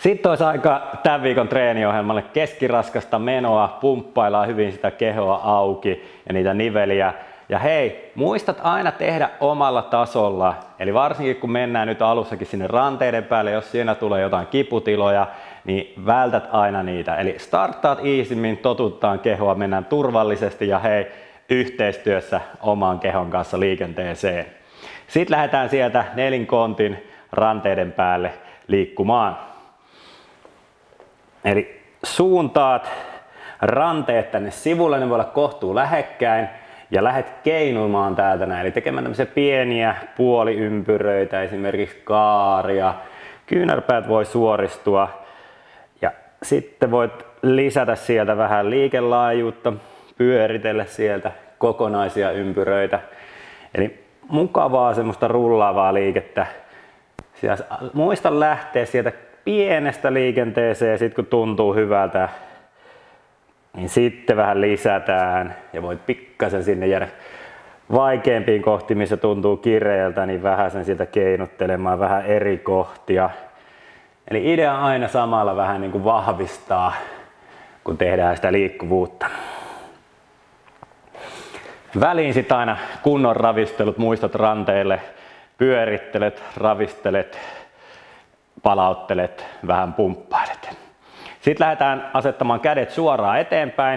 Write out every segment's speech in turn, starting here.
Sitten olisi aika tämän viikon treeniohjelmalle keskiraskasta menoa, pumppaillaan hyvin sitä kehoa auki ja niitä niveliä. Ja hei, muistat aina tehdä omalla tasolla, eli varsinkin kun mennään nyt alussakin sinne ranteiden päälle, jos siinä tulee jotain kiputiloja, niin vältät aina niitä. Eli starttaat iisimmin, totuttaan kehoa, mennään turvallisesti ja hei, yhteistyössä oman kehon kanssa liikenteeseen. Sitten lähdetään sieltä nelinkontin ranteiden päälle liikkumaan. Eli suuntaat ranteet tänne sivulle, ne voi olla kohtuu lähekkäin ja lähdet keinumaan täältä näin. Eli tekemään tämmöisiä pieniä puoliympyröitä, esimerkiksi kaaria. Kyynärpäät voi suoristua ja sitten voit lisätä sieltä vähän liikelaajuutta, pyöritellä sieltä kokonaisia ympyröitä. Eli mukavaa semmoista rullaavaa liikettä. Muista lähteä sieltä pienestä liikenteeseen, sit kun tuntuu hyvältä, niin sitten vähän lisätään ja voit pikkasen sinne jäädä vaikeampiin kohtiin, missä tuntuu kireältä, niin vähän sen sieltä keinottelemaan vähän eri kohtia. Eli idea aina samalla vähän niin kuin vahvistaa, kun tehdään sitä liikkuvuutta. Väliin sitten aina kunnon ravistelut, muistat ranteille, pyörittelet, ravistelet, palauttelet, vähän pumppailet. Sitten lähdetään asettamaan kädet suoraan eteenpäin.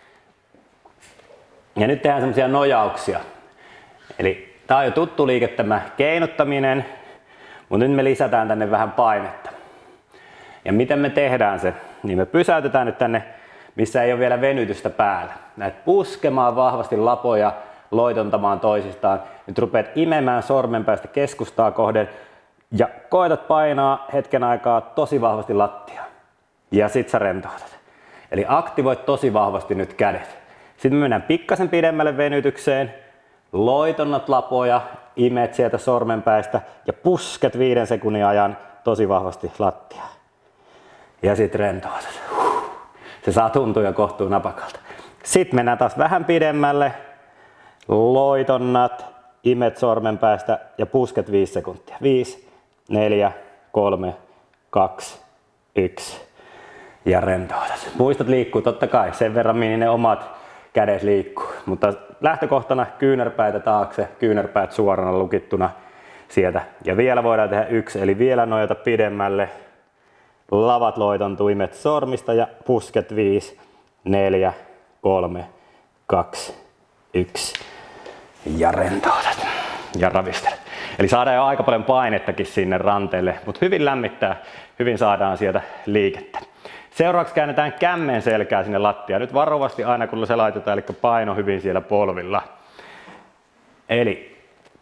Ja nyt tehdään semmoisia nojauksia. Eli tää on jo tuttu liike tämä keinuttaminen, mutta nyt me lisätään tänne vähän painetta. Ja miten me tehdään se? Niin me pysäytetään nyt tänne, missä ei ole vielä venytystä päällä. Näet puskemaan vahvasti lapoja, loitontamaan toisistaan. Nyt rupeat imemään sormenpäistä keskustaa kohden ja koetat painaa hetken aikaa tosi vahvasti lattiaa. Ja sit sä rentoutat. Eli aktivoit tosi vahvasti nyt kädet. Sitten me mennään pikkasen pidemmälle venytykseen. Loitonnat lapoja, imet sieltä sormenpäistä ja pusket 5 sekunnin ajan tosi vahvasti lattiaa. Ja sit rentoutat. Se saa tuntua jo kohtuu napakalta. Sitten mennään taas vähän pidemmälle. Loitonnat, imet sormenpäistä ja pusket 5 sekuntia. 5, 4, 3, 2, 1 ja rentoutat. Muistat liikkuu totta kai sen verran, mihin ne omat kädet liikkuu. Mutta lähtökohtana kyynärpäitä taakse, kyynärpäät suorana lukittuna sieltä. Ja vielä voidaan tehdä 1, eli vielä nojata pidemmälle. Lavat loitontuu, imet sormista ja pusket 5, 4, 3, 2, 1 ja rentoutat ja ravistelet. Eli saadaan jo aika paljon painettakin sinne ranteelle, mutta hyvin lämmittää, hyvin saadaan sieltä liikettä. Seuraavaksi käännetään kämmen selkää sinne lattiaan. Nyt varovasti aina kun se laitetaan, eli paino hyvin siellä polvilla. Eli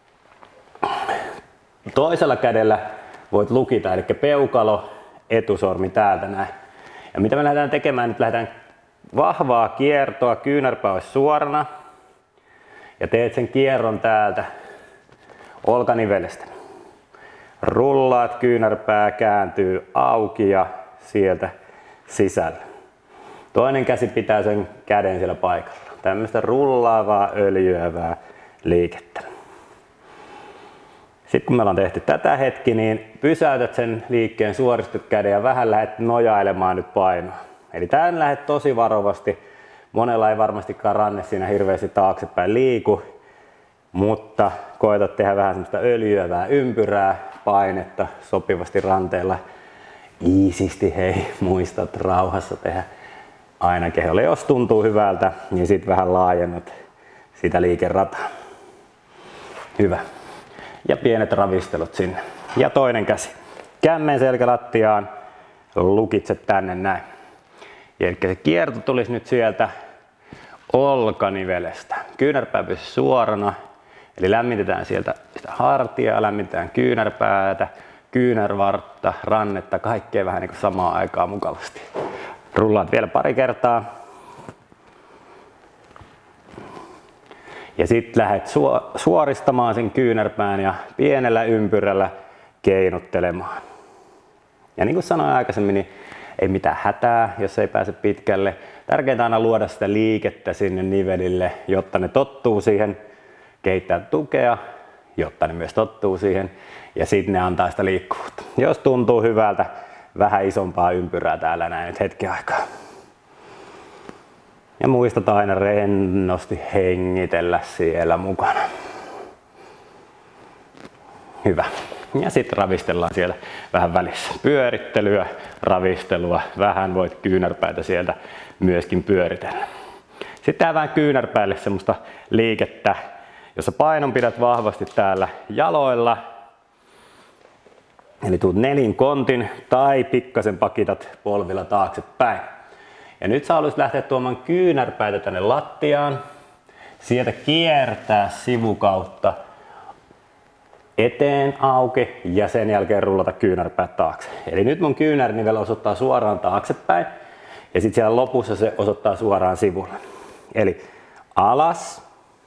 toisella kädellä voit lukita, eli peukalo, etusormi täältä näin. Ja mitä me lähdetään tekemään, nyt lähdetään vahvaa kiertoa, kyynärpää olisi suorana. Ja teet sen kierron täältä olkanivelestä. Rullaat, kyynärpää kääntyy auki ja sieltä sisällä. Toinen käsi pitää sen käden siellä paikalla. Tämmöistä rullaavaa, öljyävää liikettä. Sitten kun me ollaan tehty tätä hetki, niin pysäytät sen liikkeen suoristuskäden ja vähän lähdet nojailemaan nyt painoa. Eli tämän lähdet tosi varovasti. Monella ei varmastikaan ranne siinä hirveästi taaksepäin liiku, mutta koetat tehdä vähän semmoista öljyävää ympyrää, painetta sopivasti ranteella. Iisisti hei, muistat rauhassa tehdä aina keholle. Jos tuntuu hyvältä, niin sitten vähän laajennat sitä liikerataa. Hyvä. Ja pienet ravistelut sinne. Ja toinen käsi. Kämmen selkälattiaan, lukitset tänne näin. Eli se kierto tulisi nyt sieltä olkanivelestä. Kyynärpää pysyy suorana. Eli lämmitetään sieltä sitä hartiaa, lämmitetään kyynärpäätä, kyynärvartta, rannetta, kaikkea vähän niin kuin samaan aikaan mukavasti. Rullaat vielä pari kertaa. Ja sitten lähdet suoristamaan sen kyynärpään ja pienellä ympyrällä keinottelemaan. Ja niin kuin sanoin aikaisemmin, niin ei mitään hätää, jos ei pääse pitkälle. Tärkeintä aina luoda sitä liikettä sinne nivelille, jotta ne tottuu siihen. Kehittää tukea, jotta ne myös tottuu siihen. Ja sitten ne antaa sitä liikkuvuutta. Jos tuntuu hyvältä, vähän isompaa ympyrää täällä näin nyt hetken aikaa. Ja muistetaan aina rennosti hengitellä siellä mukana. Hyvä. Ja sitten ravistellaan siellä vähän välissä. Pyörittelyä, ravistelua, vähän voit kyynärpäitä sieltä myöskin pyöritellä. Sitten tehdään vähän kyynärpäille semmoista liikettä, jossa painon pidät vahvasti täällä jaloilla. Eli tuut nelinkontin tai pikkasen pakitat polvilla taaksepäin. Ja nyt sä haluaisit lähteä tuomaan kyynärpäitä tänne lattiaan. Sieltä kiertää sivukautta eteen auki ja sen jälkeen rullata kyynärpäät taakse. Eli nyt mun kyynärnivel osoittaa suoraan taaksepäin ja sitten siellä lopussa se osoittaa suoraan sivulle. Eli alas,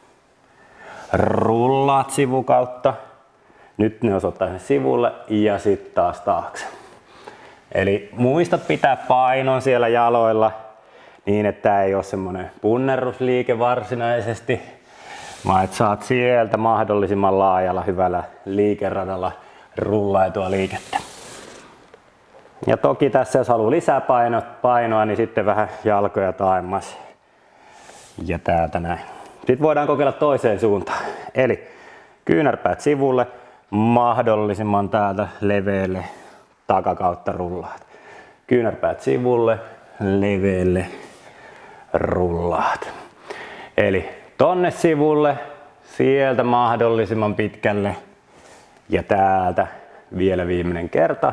rullaat sivukautta, nyt ne osoittaa sen sivulle ja sitten taas taakse. Eli muista pitää painon siellä jaloilla niin, että ei ole semmonen punnerrusliike varsinaisesti, vaan että saat sieltä mahdollisimman laajalla hyvällä liikeradalla rullaitua liikettä. Ja toki tässä jos haluaa lisää painoa, niin sitten vähän jalkoja taemmas ja täältä näin. Sitten voidaan kokeilla toiseen suuntaan. Eli kyynärpäät sivulle, mahdollisimman täältä leveälle takakautta rullaat. Kyynärpäät sivulle, leveälle rullaat. Eli tonne sivulle, sieltä mahdollisimman pitkälle ja täältä vielä viimeinen kerta.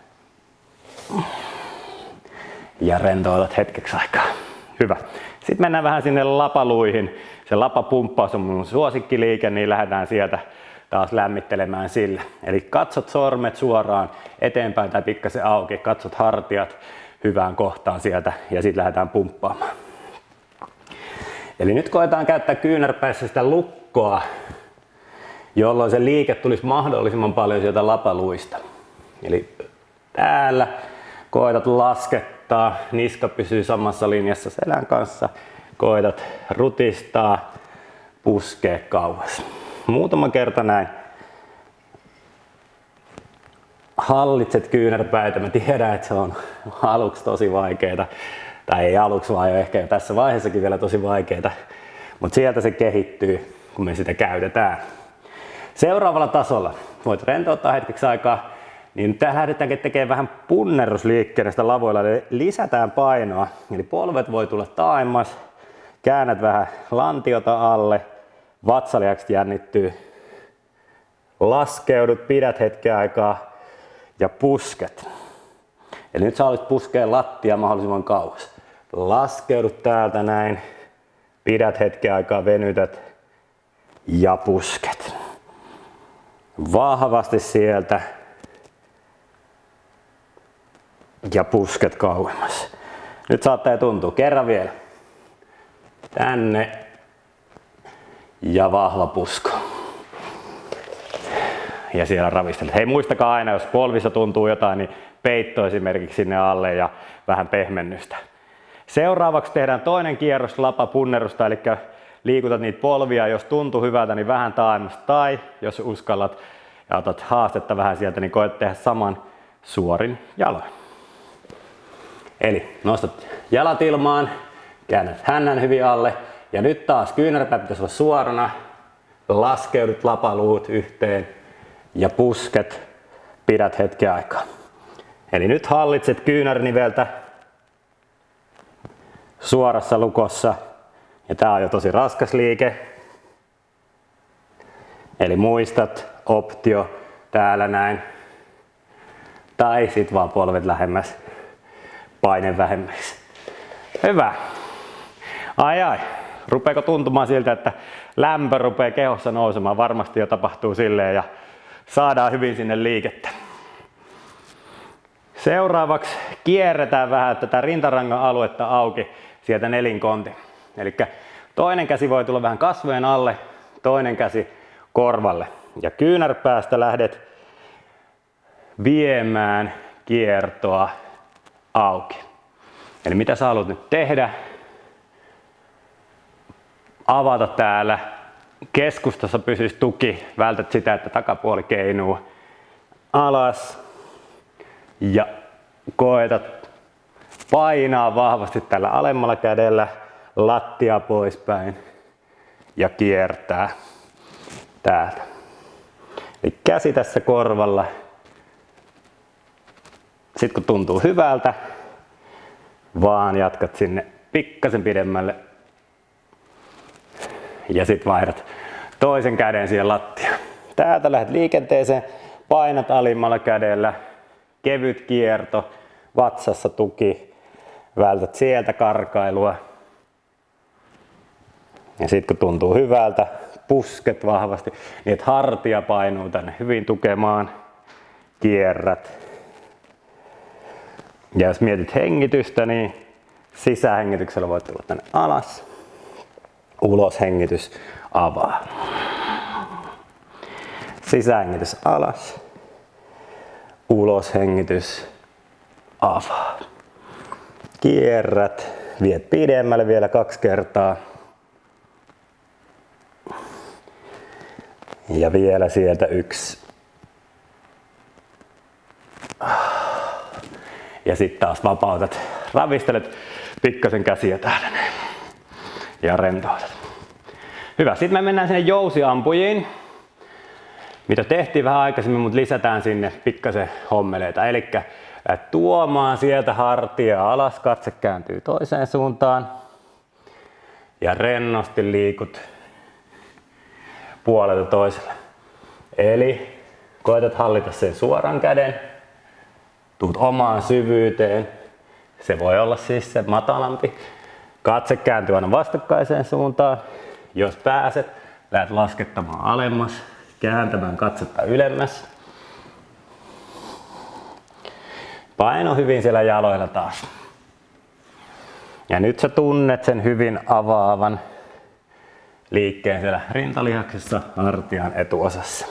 Ja rentoutat hetkeksi aikaa. Hyvä. Sitten mennään vähän sinne lapaluihin. Se lapapumppaus on mun suosikkiliike, niin lähdetään sieltä taas lämmittelemään sillä. Eli katsot sormet suoraan eteenpäin tai pikkasen auki, katsot hartiat hyvään kohtaan sieltä ja sitten lähdetään pumppaamaan. Eli nyt koetaan käyttää kyynärpäissä sitä lukkoa, jolloin se liike tulisi mahdollisimman paljon sieltä lapaluista. Eli täällä koetat laskettaa, niska pysyy samassa linjassa selän kanssa, koetat rutistaa, puskea kauas. Muutama kerta näin. Hallitset kyynärpäitä. Mä tiedän, että se on aluksi tosi vaikeeta. Tai ei aluksi, vaan jo ehkä tässä vaiheessakin vielä tosi vaikeeta. Mutta sieltä se kehittyy, kun me sitä käytetään. Seuraavalla tasolla voit rentouttaa hetkeksi aikaa. Niin täällä lähdetään tekemään vähän punnerrusliikkeen näistä lavoilla. Eli lisätään painoa. Eli polvet voi tulla taaemmas. Käännät vähän lantiota alle. Vatsalihakset jännittyy. Laskeudut, pidät hetken aikaa ja pusket. Eli nyt sä haluat puskea lattia mahdollisimman kauas. Laskeudut täältä näin. Pidät hetken aikaa, venytät ja pusket. Vahvasti sieltä. Ja pusket kauemmas. Nyt saattaa tuntua. Kerran vielä. Tänne. Ja vahva pusko. Ja siellä ravistelet. Hei, muistakaa aina, jos polvissa tuntuu jotain, niin peitto esimerkiksi sinne alle ja vähän pehmennystä. Seuraavaksi tehdään toinen kierros lapapunnerusta, eli liikutat niitä polvia. Jos tuntuu hyvältä, niin vähän taemmasta. Tai jos uskallat ja otat haastetta vähän sieltä, niin koet tehdä saman suorin jaloin. Eli nostat jalat ilmaan, käännät hännän hyvin alle. Ja nyt taas kyynärpäät pitäisi olla suorana. Laskeudut lapaluut yhteen ja pusket. Pidät hetken aikaa. Eli nyt hallitset kyynärniveltä suorassa lukossa. Ja tää on jo tosi raskas liike. Eli muistat optio täällä näin. Tai sit vaan polvet lähemmäs. Paine vähemmäksi. Hyvä. Ai. Rupeeko tuntumaan siltä, että lämpö rupeaa kehossa nousemaan? Varmasti jo tapahtuu silleen ja saadaan hyvin sinne liikettä. Seuraavaksi kierretään vähän tätä rintarangan aluetta auki sieltä nelinkontin. Eli toinen käsi voi tulla vähän kasvojen alle, toinen käsi korvalle. Ja kyynärpäästä lähdet viemään kiertoa auki. Eli mitä sä haluat nyt tehdä? Avata täällä. Keskustassa pysyisi tuki. Vältät sitä, että takapuoli keinuu. Alas ja koetat painaa vahvasti tällä alemmalla kädellä lattia poispäin ja kiertää täältä. Eli käsi tässä korvalla. Sitten kun tuntuu hyvältä, vaan jatkat sinne pikkasen pidemmälle ja sitten vaihdat toisen käden siihen lattiaan. Täältä lähdet liikenteeseen, painat alimmalla kädellä, kevyt kierto, vatsassa tuki, vältät sieltä karkailua. Ja sitten kun tuntuu hyvältä, pusket vahvasti, niin että hartia painuu tänne hyvin tukemaan, kierrät. Ja jos mietit hengitystä, niin sisähengityksellä voit tulla tänne alas, uloshengitys avaa. Sisähengitys alas, uloshengitys avaa. Kierrät, viet pidemmälle vielä 2 kertaa. Ja vielä sieltä 1. Ja sitten taas vapautat, ravistelet pikkasen käsiä täällä näin. Ja rentoutat. Hyvä, sitten me mennään sinne jousiampujiin. Mitä tehtiin vähän aikaisemmin, mutta lisätään sinne pikkasen hommeleita. Eli tuomaan sieltä hartia alas, katse kääntyy toiseen suuntaan. Ja rennosti liikut puolelta toiselle. Eli koetat hallita sen suoran käden. Tuut omaan syvyyteen. Se voi olla siis se matalampi. Katse kääntyy aina vastakkaiseen suuntaan. Jos pääset, lähdet laskettamaan alemmas, kääntämään katsetta ylemmäs. Paino hyvin siellä jaloilla taas. Ja nyt sä tunnet sen hyvin avaavan liikkeen siellä rintalihaksessa, hartian etuosassa.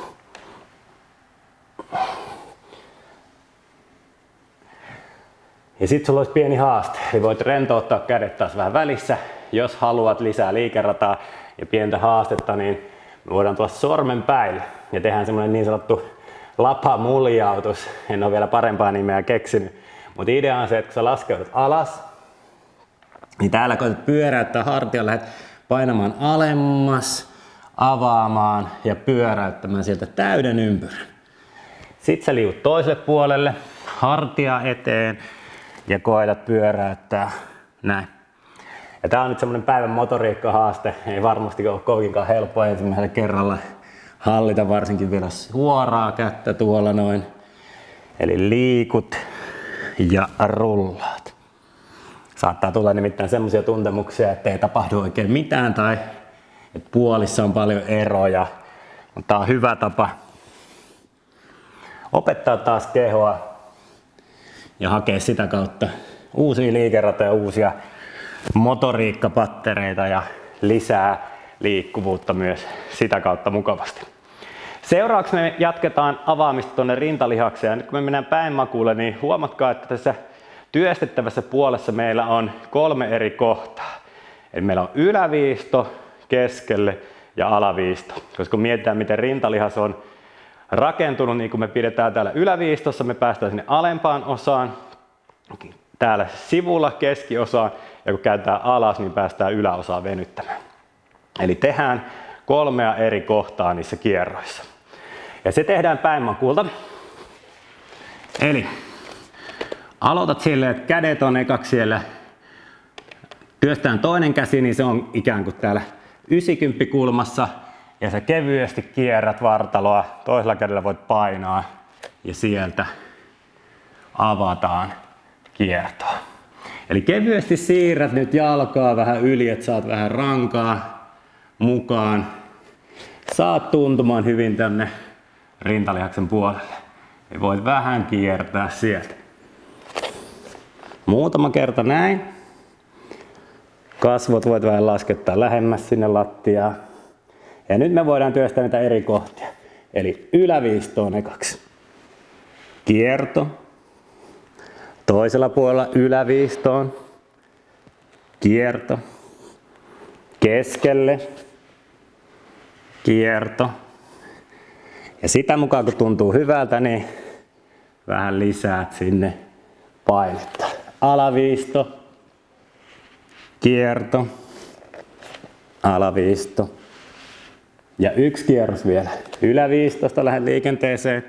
Ja sit sulla olisi pieni haaste, eli voit rentouttaa kädet taas vähän välissä. Jos haluat lisää liikerataa ja pientä haastetta, niin me voidaan tulla sormen päille ja tehdään semmoinen niin sanottu lapamuljautus. En ole vielä parempaa nimeä keksinyt, mutta idea on se, että kun sä laskeudut alas, niin täällä koetat pyöräyttää hartialla, lähdet painamaan alemmas, avaamaan ja pyöräyttämään sieltä täyden ympyrän. Sitten sä liuut toiselle puolelle, hartia eteen ja koetat pyöräyttää näin. Ja tää on nyt semmonen päivän motoriikkahaaste, ei varmasti ole kovinkaan helppoa ensimmäisellä kerralla hallita varsinkin vielä suoraa kättä tuolla noin. Eli liikut ja rullaat. Saattaa tulla nimittäin semmoisia tuntemuksia, että ei tapahdu oikein mitään tai että puolissa on paljon eroja. Mutta tää on hyvä tapa opettaa taas kehoa ja hakea sitä kautta uusia liikeratoja, uusia motoriikkapattereita ja lisää liikkuvuutta myös sitä kautta mukavasti. Seuraavaksi me jatketaan avaamista tuonne rintalihakseen. Ja nyt kun me mennään päinmakuulle, niin huomatkaa, että tässä työstettävässä puolessa meillä on 3 eri kohtaa. Eli meillä on yläviisto, keskelle ja alaviisto. Koska kun mietitään, miten rintalihas on rakentunut, niin kun me pidetään täällä yläviistossa, me päästään sinne alempaan osaan, täällä sivulla keskiosaan, ja kun kääntää alas, niin päästään yläosaan venyttämään. Eli tehdään 3 eri kohtaa niissä kierroissa. Ja se tehdään päinmakuulta. Eli aloitat silleen, että kädet on ekaksi siellä. Työstään toinen käsi, niin se on ikään kuin täällä 90 kulmassa. Ja sä kevyesti kierrät vartaloa. Toisella kädellä voit painaa. Ja sieltä avataan kiertoa. Eli kevyesti siirrät nyt jalkaa vähän yli, että saat vähän rankaa mukaan. Saat tuntumaan hyvin tänne rintalihaksen puolelle. Ja voit vähän kiertää sieltä. Muutama kerta näin. Kasvot voit vähän laskettaa lähemmäs sinne lattiaan. Ja nyt me voidaan työstää näitä eri kohtia. Eli yläviistoon ekaksi. Kierto. Toisella puolella yläviistoon. Kierto. Keskelle. Kierto. Ja sitä mukaan kun tuntuu hyvältä, niin vähän lisäät sinne painetta. Alaviisto, kierto, alaviisto ja yksi kierros vielä. Yläviistosta lähden liikenteeseen.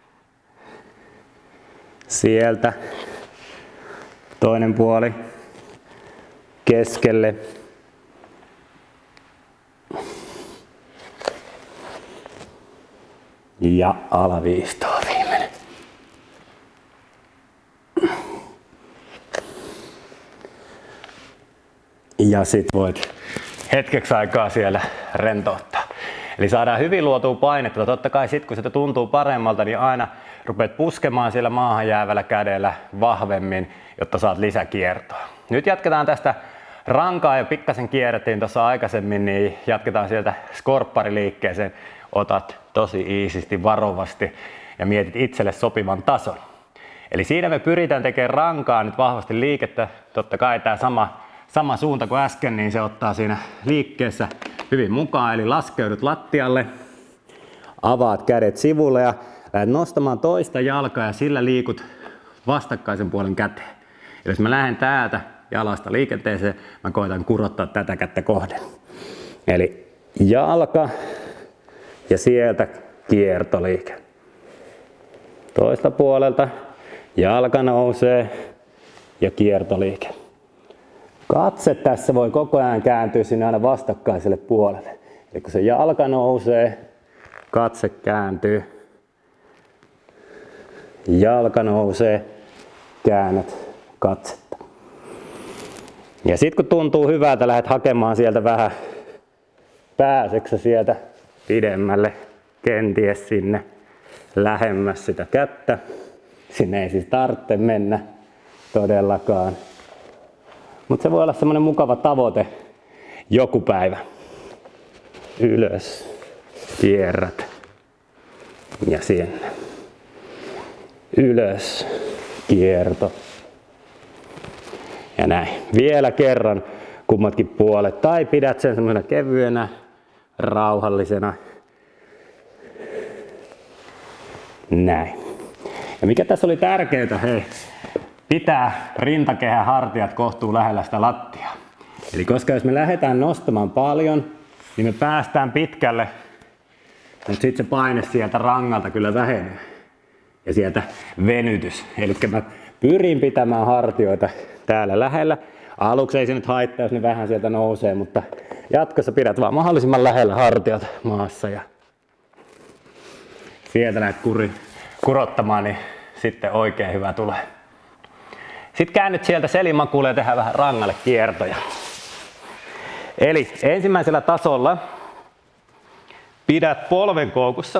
Sieltä toinen puoli keskelle. Ja alaviistoa viimeinen. Ja sit voit hetkeksi aikaa siellä rentouttaa. Eli saadaan hyvin luotua painetta. Totta kai sit kun se tuntuu paremmalta, niin aina rupeat puskemaan siellä maahan jäävällä kädellä vahvemmin, jotta saat lisäkiertoa. Nyt jatketaan tästä rankaa ja pikkasen kierrettiin tuossa aikaisemmin, niin jatketaan sieltä skorppariliikkeeseen. Otat tosi iisisti, varovasti ja mietit itselle sopivan tason. Eli siinä me pyritään tekemään rankaa nyt vahvasti liikettä. Totta kai tämä sama suunta kuin äsken, niin se ottaa siinä liikkeessä hyvin mukaan. Eli laskeudut lattialle, avaat kädet sivulle ja lähdet nostamaan toista jalkaa ja sillä liikut vastakkaisen puolen käteen. Eli jos mä lähden täältä jalasta liikenteeseen, mä koitan kurottaa tätä kättä kohden. Eli jalka ja sieltä kiertoliike. Toista puolelta jalka nousee ja kiertoliike. Katse tässä voi koko ajan kääntyä sinne aina vastakkaiselle puolelle. Eli kun se jalka nousee, katse kääntyy. Jalka nousee, käännät katsetta. Ja sit kun tuntuu hyvältä, lähdet hakemaan sieltä vähän, pääseksä sieltä pidemmälle, kenties sinne lähemmäs sitä kättä. Sinne ei siis tarvitse mennä todellakaan. Mutta se voi olla semmoinen mukava tavoite joku päivä. Ylös, kierrät ja sinne. Ylös, kierto. Ja näin. Vielä kerran kummatkin puolet. Tai pidät sen semmoisena kevyenä, rauhallisena. Näin. Ja mikä tässä oli tärkeää, hei, pitää rintakehän hartiat kohtuu lähellä sitä lattiaa. Eli koska jos me lähdetään nostamaan paljon, niin me päästään pitkälle, mutta sitten se paine sieltä rangalta kyllä vähenee. Ja sieltä venytys. Eli mä pyrin pitämään hartioita täällä lähellä. Aluksi ei se nyt haittaa, jos ne vähän sieltä nousee, mutta jatkossa pidät vaan mahdollisimman lähellä hartiot maassa. Ja sieltä lähdet kurottamaan, niin sitten oikein hyvä tulee. Sitten käännyt sieltä selimakuulle ja tehdään vähän rangalle kiertoja. Eli ensimmäisellä tasolla pidät polven koukussa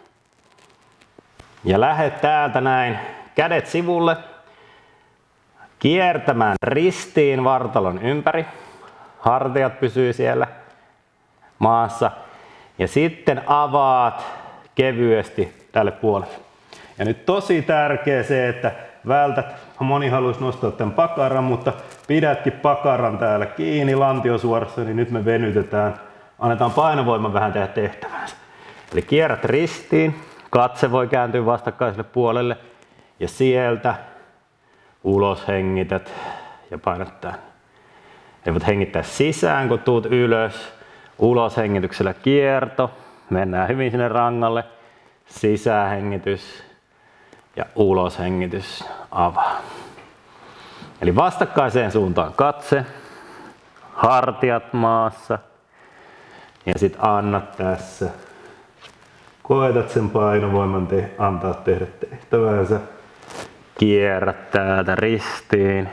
ja lähdet täältä näin kädet sivulle kiertämään ristiin vartalon ympäri. Hartiat pysyy siellä maassa ja sitten avaat kevyesti tälle puolelle. Ja nyt tosi tärkeä se, että vältät, moni haluaisi nostaa tämän pakaran, mutta pidätkin pakaran täällä kiinni lantiosuorassa, niin nyt me venytetään. Annetaan painovoiman vähän tehdä tehtävänsä. Eli kierrät ristiin, katse voi kääntyä vastakkaiselle puolelle ja sieltä ulos hengität ja painat tänne. Eli voit hengittää sisään, kun tuut ylös, ulos hengityksellä kierto, mennään hyvin sinne rangalle, sisähengitys. Ja uloshengitys avaa. Eli vastakkaiseen suuntaan katse, hartiat maassa ja sit annat tässä. Koetat sen painovoiman antaa tehdä tehtävänsä. Kierrät täältä ristiin.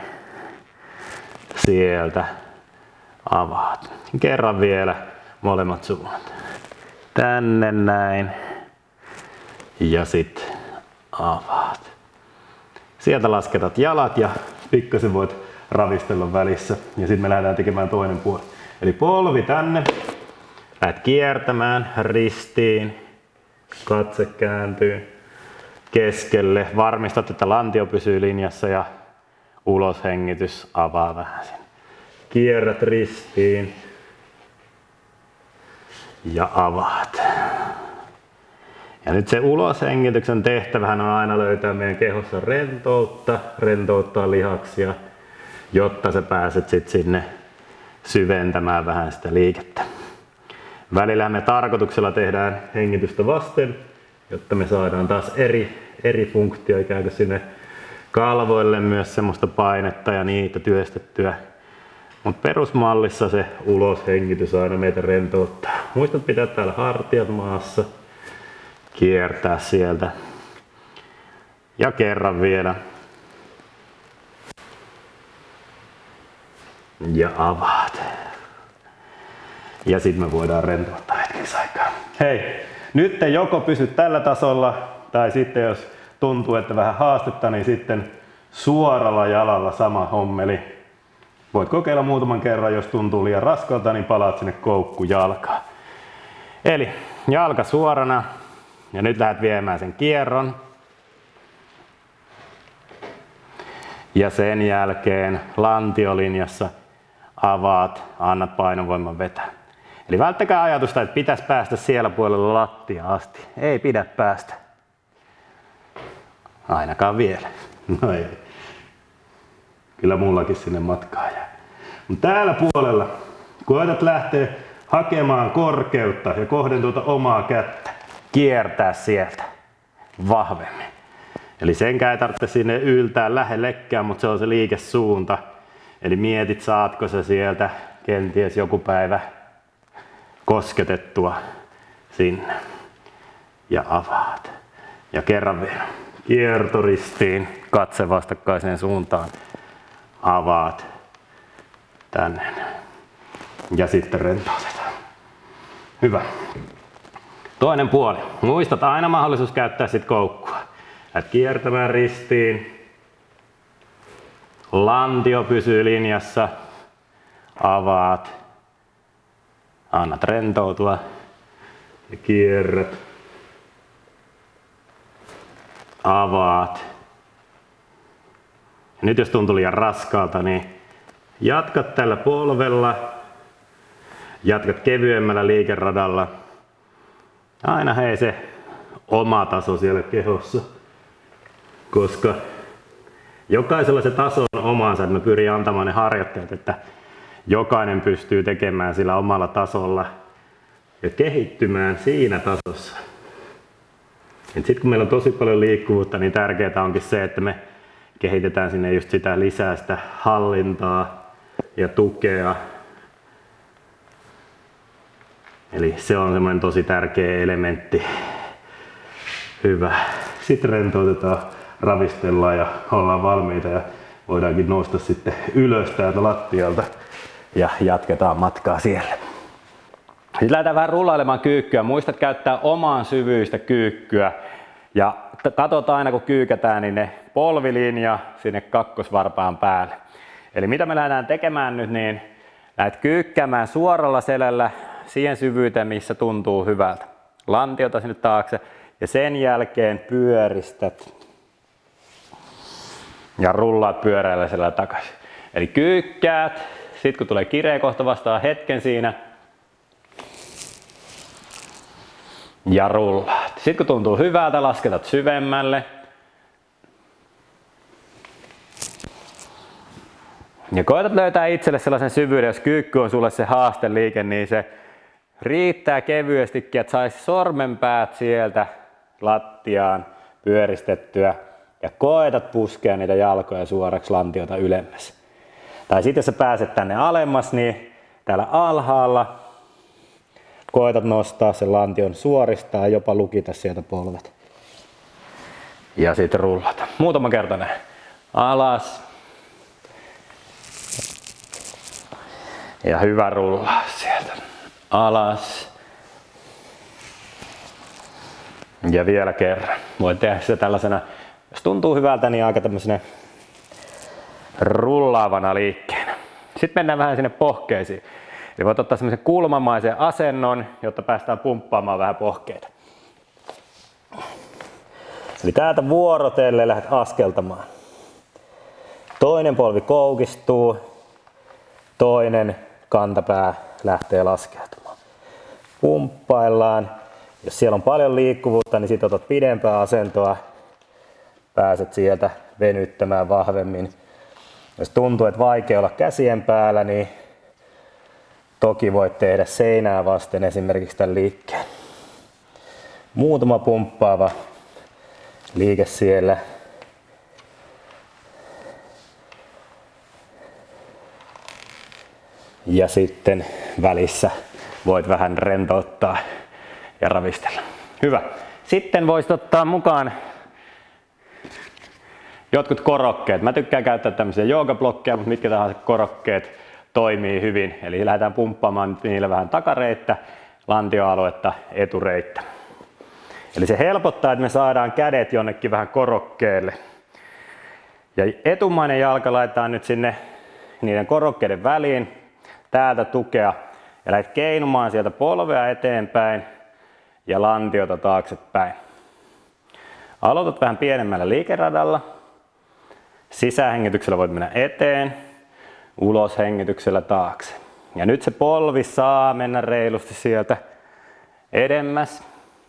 Sieltä avaat. Kerran vielä molemmat suunnat. Tänne näin. Ja sit avaat. Sieltä lasketat jalat ja pikkasen voit ravistella välissä. Ja sitten me lähdetään tekemään toinen puoli. Eli polvi tänne. Lähdet kiertämään ristiin. Katse kääntyy keskelle. Varmistat, että lantio pysyy linjassa ja uloshengitys avaa vähän sen. Kierrät ristiin. Ja avaat. Ja nyt se uloshengityksen tehtävähän on aina löytää meidän kehossa rentouttaa lihaksia, jotta sä pääset sit sinne syventämään vähän sitä liikettä. Välillä me tarkoituksella tehdään hengitystä vasten, jotta me saadaan taas eri funktio ikään kuin sinne kalvoille myös semmoista painetta ja niitä työstettyä. Mutta perusmallissa se uloshengitys aina meitä rentouttaa. Muistat pitää täällä hartiat maassa, kiertää sieltä ja kerran vielä. Ja avaat. Ja sitten me voidaan rentouttaa hetkeksi aikaa. Hei, nyt te joko pysyt tällä tasolla, tai sitten jos tuntuu, että vähän haastetta, niin sitten suoralla jalalla sama hommeli. Voit kokeilla muutaman kerran, jos tuntuu liian raskalta, niin palaat sinne koukkujalkaan. Eli jalka suorana, ja nyt lähdet viemään sen kierron. Ja sen jälkeen lantiolinjassa avaat, annat painovoiman vetää. Eli välttäkää ajatusta, että pitäisi päästä siellä puolella lattia asti. Ei pidä päästä. Ainakaan vielä. No ei. Kyllä mullakin sinne matkaa jää. Mutta täällä puolella koetat lähteä hakemaan korkeutta ja kohden tuota omaa kättä. Kiertää sieltä vahvemmin. Eli senkään ei tarvitse sinne yltää lähellekään, mutta se on se liikesuunta. Eli mietit, saatko sä sieltä kenties joku päivä kosketettua sinne. Ja avaat. Ja kerran vielä. Kiertoristiin, katse vastakkaiseen suuntaan. Avaat tänne. Ja sitten rentoutetaan. Hyvä. Toinen puoli. Muistat aina mahdollisuus käyttää sit koukkua. Lähdet kiertämään ristiin. Lantio pysyy linjassa. Avaat. Annat rentoutua. Ja kierrät. Avaat. Ja nyt jos tuntuu liian raskaalta, niin jatkat tällä polvella. Jatkat kevyemmällä liikeradalla. Aina hei se oma taso siellä kehossa. Koska jokaisella se taso on omansa, että mä pyrin antamaan ne harjoitteet, että jokainen pystyy tekemään sillä omalla tasolla ja kehittymään siinä tasossa. Sitten kun meillä on tosi paljon liikkuvuutta, niin tärkeää onkin se, että me kehitetään sinne just sitä lisää sitä hallintaa ja tukea. Eli se on semmoinen tosi tärkeä elementti. Hyvä. Sitten rentoutetaan, ravistellaan ja ollaan valmiita ja voidaankin nousta sitten ylös täältä lattialta ja jatketaan matkaa siellä. Sitten lähdetään vähän rullailemaan kyykkyä. Muistat käyttää omaan syvyistä kyykkyä ja katsot aina kun kyykätään niin ne polvilinja sinne kakkosvarpaan päälle. Eli mitä me lähdetään tekemään nyt, niin lähdet kyykkäämään suoralla selällä siihen syvyyteen, missä tuntuu hyvältä. Lantiota sinne taakse ja sen jälkeen pyöristät ja rullaat pyöräillä selällä takaisin. Eli kyykkäät, sit kun tulee kireä kohta vastaan hetken siinä ja rullaat. Sitten kun tuntuu hyvältä, lasketat syvemmälle. Ja koetat löytää itselle sellaisen syvyyden, jos kyykky on sulle se haasteliike, niin se riittää kevyestikin, että saisi sormenpäät sieltä lattiaan pyöristettyä ja koetat puskea niitä jalkoja suoraksi lantiota ylemmäs. Tai sitten jos sä pääset tänne alemmas, niin täällä alhaalla koetat nostaa sen lantion suoristaa ja jopa lukita sieltä polvet. Ja sitten rullata. Muutama kerta näin. Alas. Ja hyvä rullaa sieltä. Alas. Ja vielä kerran. Voit tehdä sitä tällaisena, jos tuntuu hyvältä, niin aika tämmöisenä rullaavana liikkeenä. Sitten mennään vähän sinne pohkeisiin. Eli voit ottaa semmoisen kulmamaisen asennon, jotta päästään pumppaamaan vähän pohkeita. Eli täältä vuorotellen lähdet askeltamaan. Toinen polvi koukistuu, toinen kantapää lähtee laskeutumaan. Pumppaillaan Jos siellä on paljon liikkuvuutta, niin sit otat pidempää asentoa. Pääset sieltä venyttämään vahvemmin. Jos tuntuu, että vaikea olla käsien päällä, niin toki voit tehdä seinää vasten esimerkiksi tämän liikkeen. Muutama pumppaava liike siellä. Ja sitten välissä voit vähän rentouttaa ja ravistella. Hyvä. Sitten voisit ottaa mukaan jotkut korokkeet. Mä tykkään käyttää tämmöisiä joogablokkeja, mutta mitkä tahansa korokkeet toimii hyvin. Eli lähdetään pumppaamaan niillä vähän takareittä, lantioaluetta, etureittä. Eli se helpottaa, että me saadaan kädet jonnekin vähän korokkeelle. Ja etumainen jalka laitetaan nyt sinne niiden korokkeiden väliin. Täältä tukea ja lähdet keinumaan sieltä polvea eteenpäin ja lantiota taaksepäin. Aloitat vähän pienemmällä liikeradalla. Sisähengityksellä voit mennä eteen, uloshengityksellä taakse. Ja nyt se polvi saa mennä reilusti sieltä edemmäs.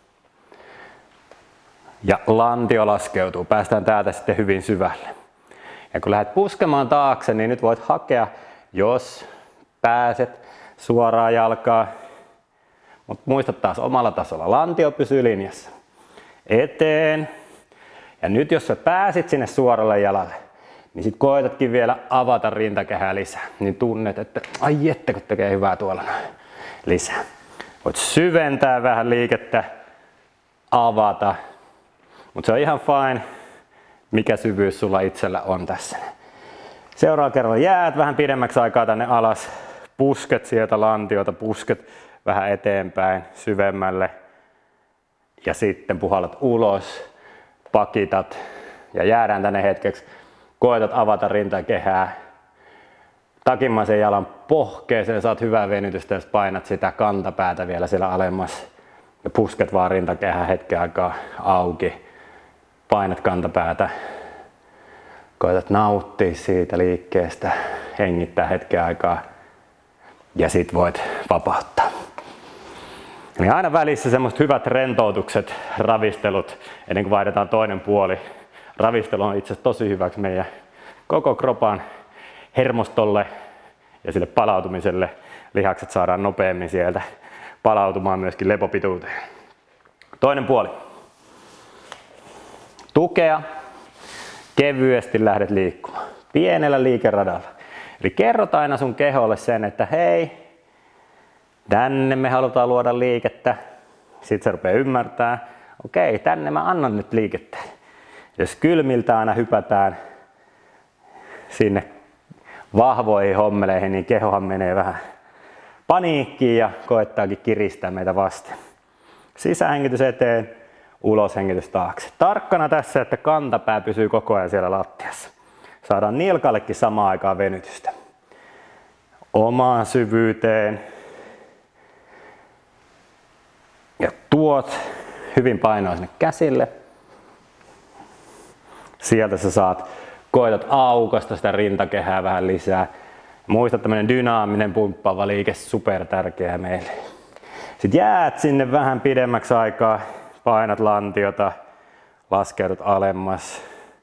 Ja lantio laskeutuu. Päästään täältä sitten hyvin syvälle. Ja kun lähdet puskemaan taakse, niin nyt voit hakea, jos pääset suoraan jalkaa. Mutta muista taas omalla tasolla. Lantio pysyy linjassa. Eteen. Ja nyt jos sä pääsit sinne suoralle jalalle, niin sit koetatkin vielä avata rintakehää lisää. Niin tunnet, että ai että kun tekee hyvää tuolla lisää. Voit syventää vähän liikettä, avata. Mutta se on ihan fine, mikä syvyys sulla itsellä on tässä. Seuraavalla kerralla jäät vähän pidemmäksi aikaa tänne alas. Pusket sieltä lantiota, pusket vähän eteenpäin, syvemmälle. Ja sitten puhallat ulos, pakitat ja jäädään tänne hetkeksi. Koetat avata rintakehää. Takimmaisen jalan pohkeeseen, saat hyvää venytystä, jos painat sitä kantapäätä vielä siellä alemmas. Ja pusket vaan rintakehää hetken aikaa auki. Painat kantapäätä. Koetat nauttia siitä liikkeestä, hengittää hetken aikaa. Ja sit voit vapauttaa. Eli aina välissä semmoiset hyvät rentoutukset, ravistelut, ennen kuin vaihdetaan toinen puoli. Ravistelu on itse asiassa tosi hyväksi meidän koko kropan hermostolle ja sille palautumiselle. Lihakset saadaan nopeammin sieltä palautumaan myöskin lepopituuteen. Toinen puoli. Tukea. Kevyesti lähdet liikkumaan. Pienellä liikeradalla. Eli kerrot aina sun keholle sen, että hei, tänne me halutaan luoda liikettä. Sitten se rupeaa ymmärtää. Okei, tänne mä annan nyt liikettä. Jos kylmiltä aina hypätään sinne vahvoihin hommeleihin, niin kehohan menee vähän paniikkiin ja koettaakin kiristää meitä vasten. Sisähengitys eteen, uloshengitys taakse. Tarkkana tässä, että kantapää pysyy koko ajan siellä lattiassa. Saadaan nilkallekin samaan aikaan venytystä. Omaan syvyyteen. Ja tuot hyvin painoa sinne käsille. Sieltä sä koetat aukasta sitä rintakehää vähän lisää. Muista, tämmönen dynaaminen pumppaava liike, super tärkeä meille. Sitten jäät sinne vähän pidemmäksi aikaa, painat lantiota, laskeudut alemmas.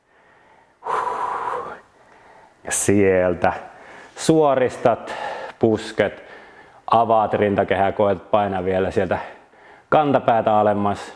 Ja sieltä suoristat, pusket, avaat rintakehää, koetat painaa vielä sieltä kantapäätä alemmas.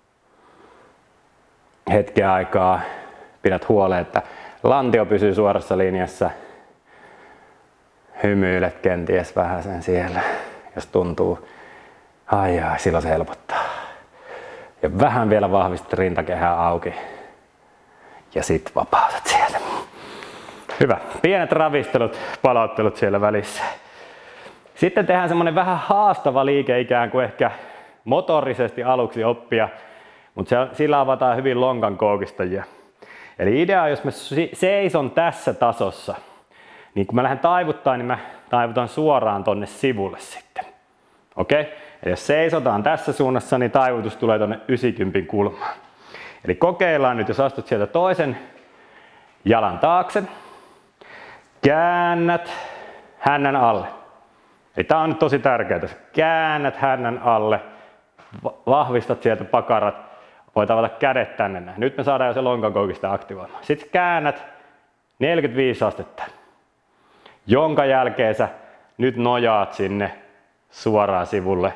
Hetken aikaa pidät huolen, että lantio pysyy suorassa linjassa. Hymyilet kenties vähän sen siellä, jos tuntuu. Ai, silloin se helpottaa. Ja vähän vielä vahvistat rintakehää auki. Ja sit vapautat sieltä. Hyvä. Pienet ravistelut, palauttelut siellä välissä. Sitten tehdään semmonen vähän haastava liike ikään kuin ehkä motorisesti aluksi oppia. Mutta sillä avataan hyvin lonkan koukistajia. Eli idea on, jos mä seison tässä tasossa, niin kun mä lähden taivuttaa, niin mä taivutan suoraan tonne sivulle sitten. Okei? Eli jos seisotaan tässä suunnassa, niin taivutus tulee tonne 90 kulmaan. Eli kokeillaan nyt, jos astut sieltä toisen jalan taakse, käännät hännän alle. Eli tää on nyt tosi tärkeää. Käännät hännän alle vahvistat sieltä pakarat, voit avata kädet tänne näin. Nyt me saadaan jo se lonkakoukista aktivoimaan. Sitten käännät 45 astetta, jonka jälkeen sä nyt nojaat sinne suoraan sivulle.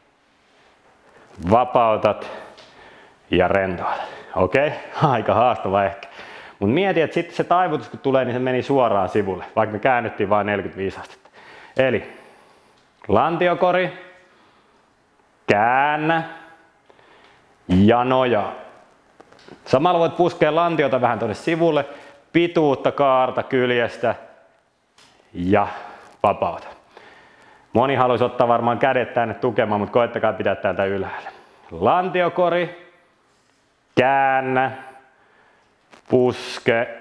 Vapautat ja rentoutat. Okei? Aika haastava ehkä. Mutta mieti, että sitten se taivutus kun tulee, niin se meni suoraan sivulle, vaikka me käännyttiin vain 45 astetta. Eli lantiokori, käännä ja nojaa. Samalla voit puskea lantiota vähän tuonne sivulle, pituutta kaarta kyljestä ja vapauta. Moni haluaisi ottaa varmaan kädet tänne tukemaan, mutta koettakaa pitää täältä ylhäällä. Lantiokori, käännä, puske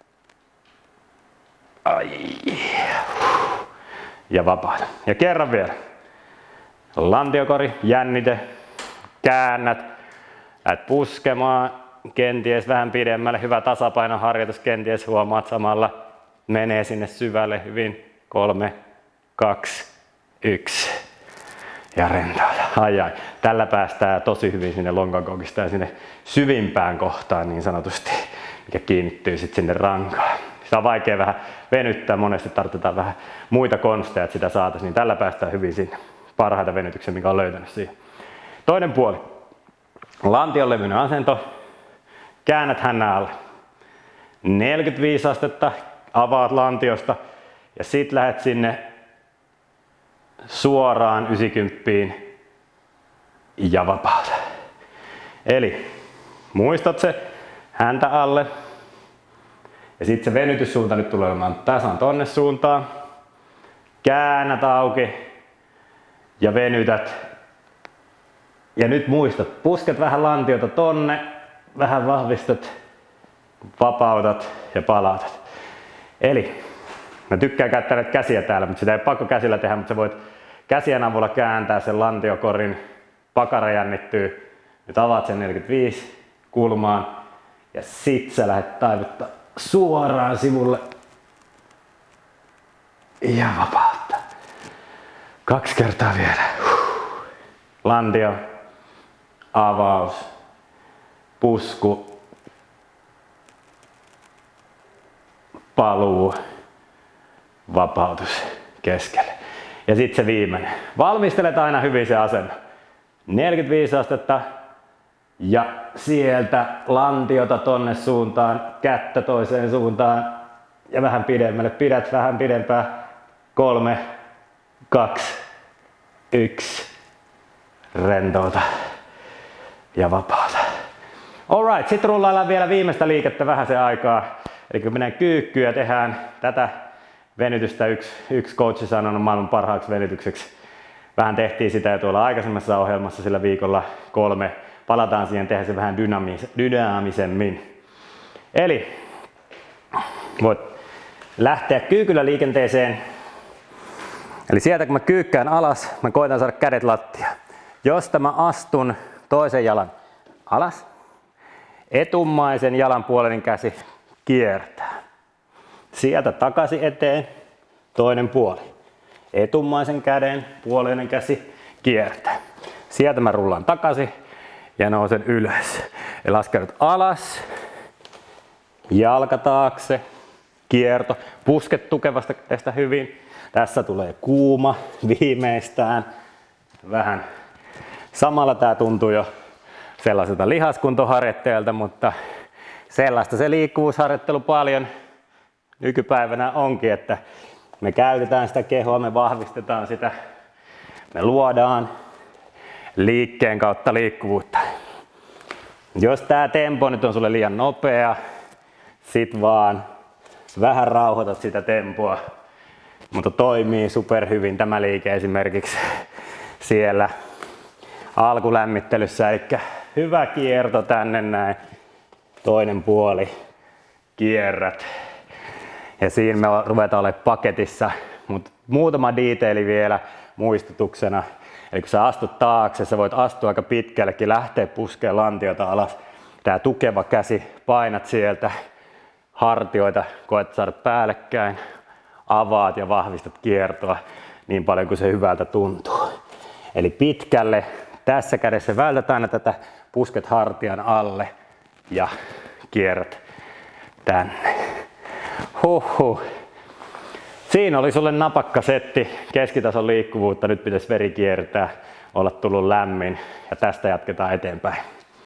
ja vapauta. Ja kerran vielä. Lantiokori, jännite, käännät, lähdet puskemaan, kenties vähän pidemmälle, hyvä tasapainoharjoitus, kenties huomaat samalla, menee sinne syvälle hyvin, 3, 2, 1 ja rentouta. Ai. Tällä päästään tosi hyvin sinne lonkakoukista ja sinne syvimpään kohtaan niin sanotusti, mikä kiinnittyy sitten sinne rankaan. Sitä on vaikea vähän venyttää, monesti tarvitaan vähän muita konsteja, että sitä saataisiin, niin tällä päästään hyvin sinne. Parhaita venytyksiä, mikä on löytänyt siihen. Toinen puoli. Lantion levyinen asento. Käännät hännän alle. 45 astetta. Avaat lantiosta. Ja sit lähdet sinne suoraan 90 ja vapauta. Eli muistat se häntä alle. Ja sit se venytyssuunta nyt tulee olemaan tasan tonne suuntaan. Käännät auki. Ja venytät. Ja nyt muistat, pusket vähän lantiota tonne, vähän vahvistat, vapautat ja palautat. Eli mä tykkään käyttää näitä käsiä täällä, mutta sitä ei pakko käsillä tehdä, mutta sä voit käsien avulla kääntää sen lantiokorin, pakara jännittyy. Nyt avaat sen 45 kulmaan ja sit sä lähdet taivuttaa suoraan sivulle ja vapauttaa. 2 kertaa vielä. Lantio, avaus, pusku, paluu, vapautus keskelle. Ja sitten se viimeinen. Valmistelet aina hyvin se asento. 45 astetta ja sieltä lantiota tonne suuntaan, kättä toiseen suuntaan ja vähän pidemmälle. Pidät vähän pidempään. 3, 2, 1. Rentouta ja vapauta. Alright, sitten rullaillaan vielä viimeistä liikettä vähän se aikaa. Eli kun mennään kyykkyyn ja tehdään tätä venytystä, yksi coachi sanonut maailman parhaaksi venytykseksi. Vähän tehtiin sitä jo tuolla aikaisemmassa ohjelmassa sillä viikolla 3. Palataan siihen, tehdään se vähän dynaamisemmin. Eli voit lähteä kyykyllä liikenteeseen. Eli sieltä kun mä kyykkään alas, mä koitan saada kädet lattiaan. Josta mä astun toisen jalan alas, etummaisen jalan puoleinen käsi kiertää. Sieltä takaisin eteen, toinen puoli. Etummaisen käden puoleinen käsi kiertää. Sieltä mä rullaan takaisin ja nousen ylös. Ja laskeudut alas, jalka taakse, kierto, pusket tukevasta tästä hyvin. Tässä tulee kuuma viimeistään. Vähän samalla tää tuntuu jo sellaiselta lihaskuntoharjoitteelta, mutta sellaista se liikkuvuusharjoittelu paljon nykypäivänä onkin, että me käytetään sitä kehoa, me vahvistetaan sitä, me luodaan liikkeen kautta liikkuvuutta. Jos tää tempo nyt on sulle liian nopea, sit vaan vähän rauhoitat sitä tempoa, mutta toimii superhyvin tämä liike esimerkiksi siellä alkulämmittelyssä, eli hyvä kierto tänne näin, toinen puoli, kierrät ja siinä me ruvetaan olemaan paketissa, mutta muutama detaili vielä muistutuksena, eli kun sä astut taakse, sä voit astua aika pitkällekin, lähteä puskemaan lantiota alas, tää tukeva käsi, painat sieltä, hartioita koet saada päällekkäin, avaat ja vahvistat kiertoa niin paljon kuin se hyvältä tuntuu. Eli pitkälle tässä kädessä vältät aina tätä, pusket hartian alle ja kierrät tänne. Huhhuh. Siinä oli sulle napakka setti keskitason liikkuvuutta. Nyt pitäisi veri kiertää, olla tullut lämmin ja tästä jatketaan eteenpäin.